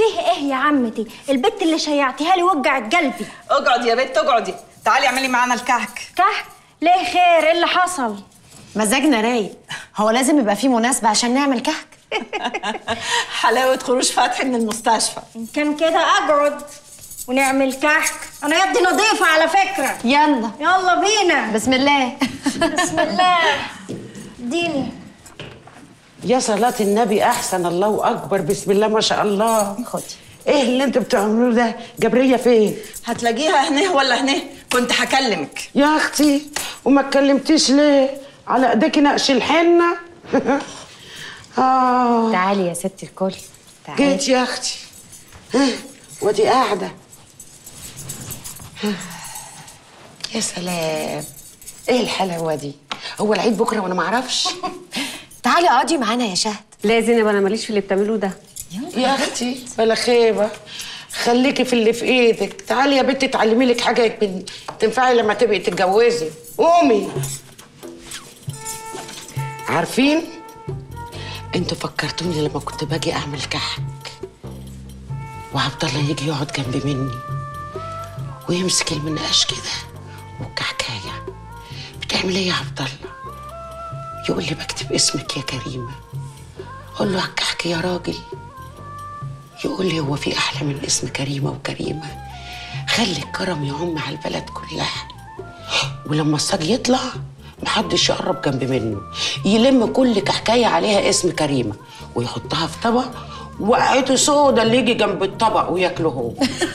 فيه ايه يا عمتي؟ البت اللي شيعتيها لي وجعت قلبي. اقعدي يا بت اقعدي، تعالي اعملي معانا الكعك. كحك؟ ليه خير؟ ايه اللي حصل؟ مزاجنا رايق، هو لازم يبقى فيه مناسبة عشان نعمل كحك. حلاوة خروج فتحي من المستشفى. ان كان كده اقعد ونعمل كحك، انا يدي نظيفة على فكرة. يلا يلا بينا. بسم الله. بسم الله. اديني. يا صلاة النبي أحسن، الله أكبر، بسم الله ما شاء الله. خدي. إيه اللي أنتوا بتعملوه ده؟ جبرية فين؟ هتلاقيها هنه ولا هنه، كنت هكلمك. يا أختي وما اتكلمتيش ليه؟ على إيديكي نقش الحنة. تعالي يا ست الكل، تعالي. جيت يا أختي. ودي قاعدة. يا سلام، إيه الحلاوة دي؟ هو العيد بكرة وأنا ما أعرفش؟ تعالي اقعدي معانا يا شهد. لا زينب، انا ماليش في اللي بتعملوه ده. يا اختي بلا خيبه، خليكي في اللي في ايدك. تعالي يا بنتي تعلمي لك حاجه تنفعي لما تبقي تتجوزي. قومي. عارفين انتوا فكرتوني لما كنت باجي اعمل كحك وعبد الله يجي يقعد جنب مني ويمسك المنقاش كده والكحكايه. بتعمل ايه يا عبد الله؟ يقول لي بكتب اسمك يا كريمه. اقول له هكحكي يا راجل. يقول لي هو في احلى من اسم كريمه وكريمه؟ خلي الكرم يعم على البلد كلها، ولما الصاج يطلع محدش يقرب جنب منه، يلم كل كحكايه عليها اسم كريمه ويحطها في طبق، وقعته سودا اللي يجي جنب الطبق وياكله هو.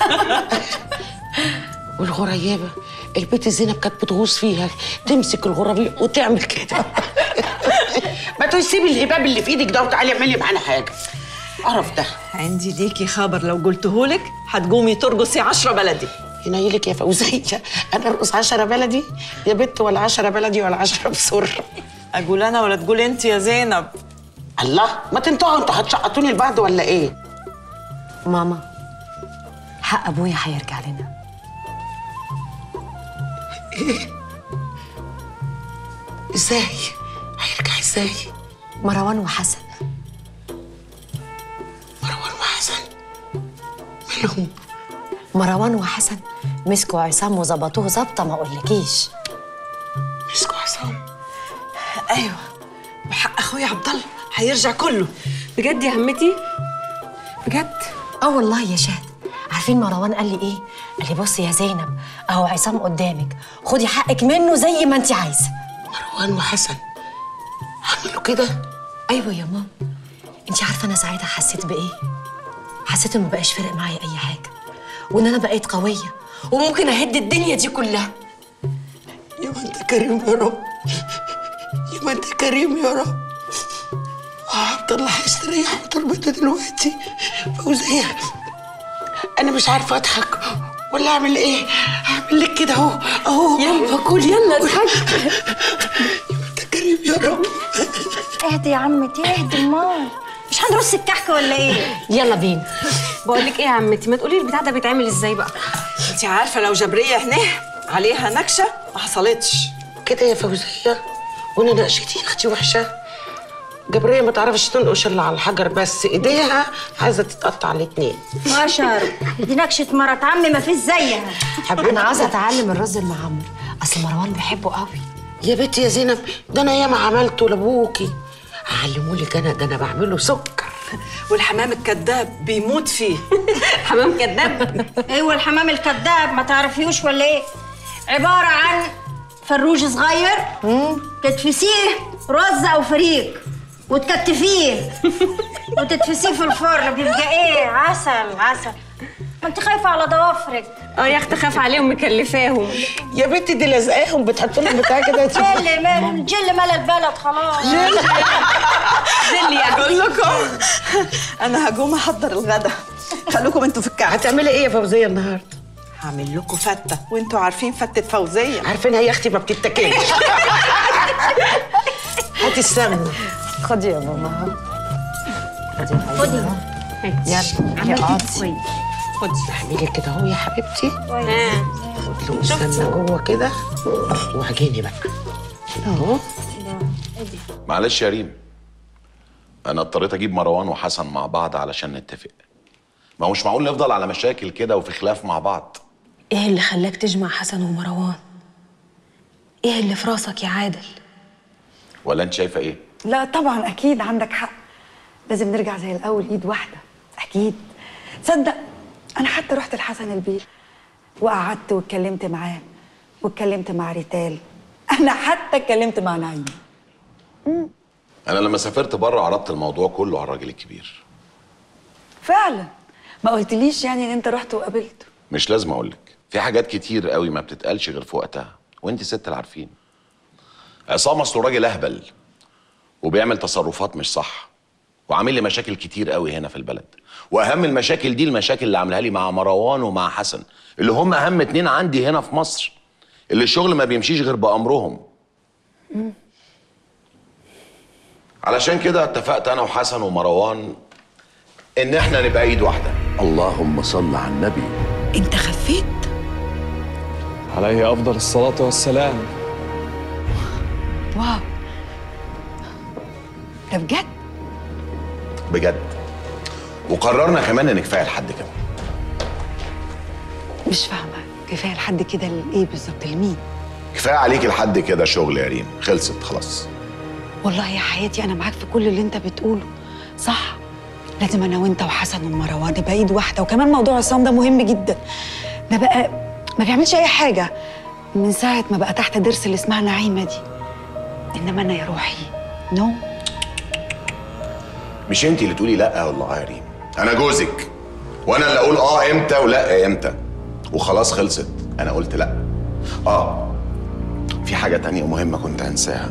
والغريبه البيت زينب كانت بتغوص فيها، تمسك الغرابيق وتعمل كده. ما تسيبي الهباب اللي في ايدك ده وتعالي اعملي معانا حاجه. قرف ده. عندي ليكي خبر، لو قلتهولك هتقومي ترقصي 10 بلدي. ينيلك يا فوزيه، انا ارقص 10 بلدي يا بت؟ ولا 10 بلدي ولا 10 بسر؟ اقول انا ولا تقولي انت يا زينب؟ الله، ما تنتهوا انتوا، هتشقطوني لبعض ولا ايه؟ ماما، حق ابويا هيرجع لنا. ايه؟ ازاي؟ هيرجع ازاي؟ مروان وحسن. مروان وحسن مالهم؟ مروان وحسن مسكوا عصام وظبطوه ظبطه ما اقولكيش. مسكوا عصام؟ ايوه، وحق اخويا عبد الله هيرجع كله. بجد يا عمتي؟ بجد؟ والله يا شهد. عارفين مروان قال لي ايه؟ قال لي بصي يا زينب، اهو عصام قدامك، خدي حقك منه زي ما انت عايزه. مروان وحسن عملوا كده؟ ايوه يا ماما. انت عارفه انا ساعتها حسيت بايه؟ حسيت انه مبقاش فارق معايا اي حاجه، وان انا بقيت قويه وممكن اهد الدنيا دي كلها. يا ما انت كريم يا رب، يا ما انت كريم يا رب. عبد الله هيستريح وتربطه دلوقتي. فوزيه انا مش عارفه اضحك ولا اعمل ايه. هعمل لك كده اهو يلا كل يلا اضحك. يا ما انت كريم يا رب. اهدي يا عمتي اهدي. امال مش هنرص الكحك ولا ايه؟ يلا بينا. بقول لك ايه يا عمتي، ما تقولي البتاع ده بيتعمل ازاي بقى؟ انت عارفه لو جبريه هنا عليها نكشه ما حصلتش كده يا فوزيه، وانا نقشتي يا اختي وحشه. جبريه ما تعرفش تنقش الا على الحجر، بس ايديها عايزه تتقطع الاتنين. بشر، دي نكشه مرات عمي ما فيش زيها. انا عايزه اتعلم الرز المعمر، اصل مروان بيحبه قوي. يا بنتي يا زينب، ده انا ياما عملته لابوكي. هعلمهولك انا، ده انا بعمله سكر. والحمام الكذاب بيموت فيه. حمام كداب؟ ايوه الحمام الكذاب، ما تعرفيوش ولا ايه؟ عباره عن فروج صغير تدفسيه رز او فريك وتكتفيه وتدفسيه في الفرن، بيبقى ايه؟ عسل عسل. ما انت خايفه على ضوافرك. يا اخت خاف عليهم مكلفاهم. يا بنتي دي لازقاهم، بتحط لهم بتاع كده. الجل مال البلد خلاص. جل يعني. اقول لكم انا هقوم احضر الغدا، خلوكم انتوا في الكعك. هتعملي ايه يا فوزيه النهارده؟ هعمل لكم فته، وانتوا عارفين فته فوزيه. عارفينها يا اختي، ما بتتاكلش. هاتي السمنه. خدي يا ماما. خدي. يلا اقعدي. خدي اعملي كده اهو يا حبيبتي. خدي له السمنه جوه كده وعجيني بقى اهو. معلش يا ريم، انا اضطريت اجيب مروان وحسن مع بعض علشان نتفق. ما هو مش معقول نفضل على مشاكل كده وفي خلاف مع بعض. ايه اللي خلاك تجمع حسن ومروان؟ ايه اللي في راسك يا عادل؟ ولا انت شايفه ايه؟ لا طبعا اكيد عندك حق، لازم نرجع زي الاول ايد واحده اكيد. تصدق انا حتى رحت لحسن البيت وقعدت واتكلمت معاه واتكلمت مع ريتال، انا حتى اتكلمت مع نعيم. انا لما سافرت بره عرضت الموضوع كله على الراجل الكبير. فعلا ما قلتليش يعني ان انت رحت وقابلته؟ مش لازم اقول لك، في حاجات كتير قوي ما بتتقالش غير في وقتها، وانت ست اللي عارفين. عصام اصله راجل اهبل وبيعمل تصرفات مش صح، وعامل لي مشاكل كتير قوي هنا في البلد، واهم المشاكل دي المشاكل اللي عاملها لي مع مروان ومع حسن، اللي هم اهم اتنين عندي هنا في مصر، اللي الشغل ما بيمشيش غير بامرهم. علشان كده اتفقت انا وحسن ومروان ان احنا نبقى ايد واحده. اللهم صل على النبي. انت خفيت؟ عليه افضل الصلاه والسلام. واو، ده بجد؟ بجد. وقررنا كمان ان كفايه لحد كده. مش فاهمه، كفايه لحد كده لايه بالظبط؟ لمين؟ كفايه عليك لحد كده شغل يا ريم، خلصت خلاص. والله يا حياتي انا معاك في كل اللي انت بتقوله، صح. لازم انا وانت وحسن ومروان نبقى ايد واحده، وكمان موضوع عصام ده مهم جدا. ده بقى ما بيعملش اي حاجه من ساعه ما بقى تحت ضرس اللي اسمها نعيمه دي، انما انا يا روحي نو. مش انت اللي تقولي لا والله يا ريم، انا جوزك، وانا اللي اقول امتى ولا امتى، وخلاص خلصت. انا قلت لا. في حاجه تانية مهمه كنت هنساها.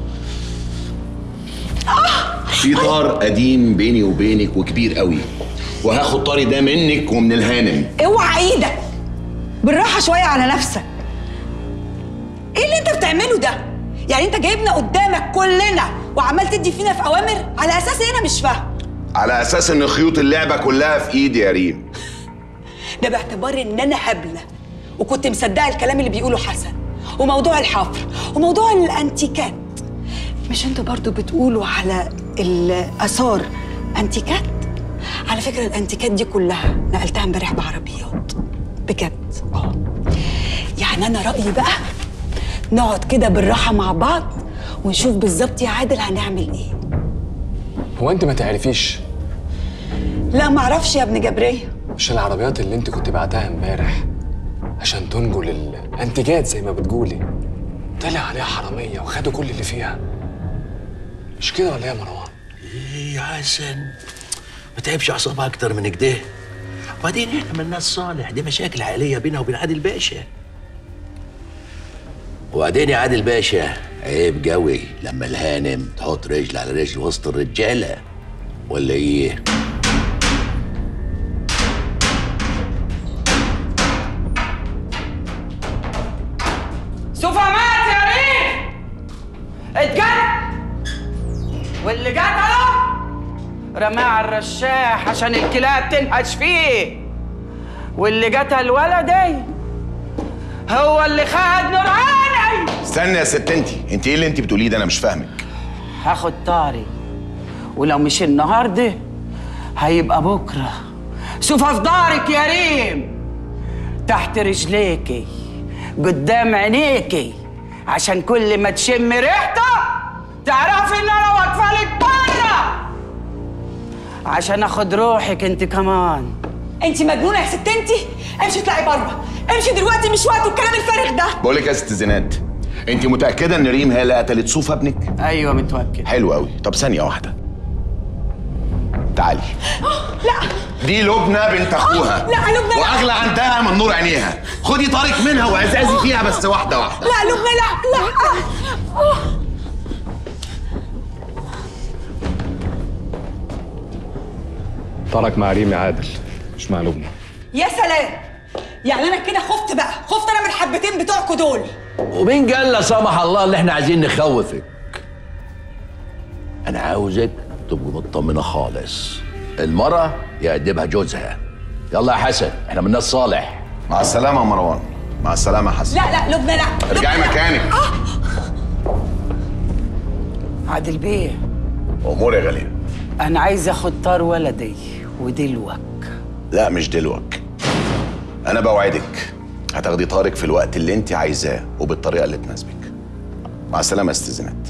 في طار قديم بيني وبينك وكبير قوي، وهاخد طاري ده منك ومن الهانم. اوعى ايدك، بالراحه شويه على نفسك. ايه اللي انت بتعمله ده؟ يعني انت جايبنا قدامك كلنا وعمال تدي فينا في اوامر على اساس ايه؟ انا مش فاهم. على اساس ان خيوط اللعبه كلها في ايدي يا ريم. ده باعتبار ان انا هبله وكنت مصدقه الكلام اللي بيقوله حسن، وموضوع الحفر وموضوع الانتيكات. مش انتوا برضو بتقولوا على الاثار انتيكات؟ على فكره الانتيكات دي كلها نقلتها امبارح بعربيات بجد. يعني انا رايي بقى نقعد كده بالراحه مع بعض ونشوف بالظبط يا عادل هنعمل ايه. هو انت ما تعرفيش؟ لا ما اعرفش يا ابن جبريه. مش العربيات اللي انت كنت بعتها امبارح عشان تنجو الانتيجات زي ما بتقولي طلع عليها حراميه وخدوا كل اللي فيها، مش كده ولا ايه يا مروان؟ ايه يا حسن، ما تعبش اعصابها اكتر من كده. وبعدين احنا من الناس صالح، دي مشاكل عائليه بينها وبين عادل باشا. وبعدين يا عادل باشا عيب قوي لما الهانم تحط رجل على رجل وسط الرجاله، ولا ايه؟ سوفا مات يا ريم، اتجد واللي قتله رماه على الرشاح عشان الكلاب تنهش فيه، واللي قتل ولدي هو اللي خد نوراني. استنى يا ست، انت ايه اللي انت بتقوليه ده؟ انا مش فاهمك. هاخد طاري، ولو مش النهارده هيبقى بكره. شوفها في دارك يا ريم، تحت رجليكي، قدام عينيكي، عشان كل ما تشم ريحته تعرفي ان انا واقفه لك بره عشان اخد روحك انت كمان. انت مجنونه يا ست انت؟ امشي اطلعي بره، امشي دلوقتي، مش وقت الكلام الفارغ ده. بقول لك يا ست زينات، انت متاكده ان ريم هي اللي قتلت صوفا ابنك؟ ايوه متوكل. حلو قوي. طب ثانيه واحده، تعالي. لا دي لبنى بنت اخوها. لا لبنى لا، واغلى عندها من نور عينيها. خدي طارق منها وعزازي فيها بس واحده واحده. لا لبنى لا لا. طارق مع ريم يا عادل، مش مع لبنى. يا سلام، يعني انا كده خفت بقى، خفت انا من الحبتين بتوعكوا دول. ومين قال لا سمح الله اللي احنا عايزين نخوفك؟ انا عاوزك تبقى مطمنه خالص، المرأة يأدبها جوزها. يلا يا حسن، احنا من الناس صالح. مع السلامه يا مروان. مع السلامه يا حسن. لا لا لبنى لا، ارجعي مكانك. عادل بيه، امور يا غاليه. انا عايز اخد طار ولدي ودلوك، لا مش دلوك. انا بوعدك هتاخدي طارق في الوقت اللي انت عايزاه وبالطريقه اللي تناسبك. مع السلامه يا استاذ زينات.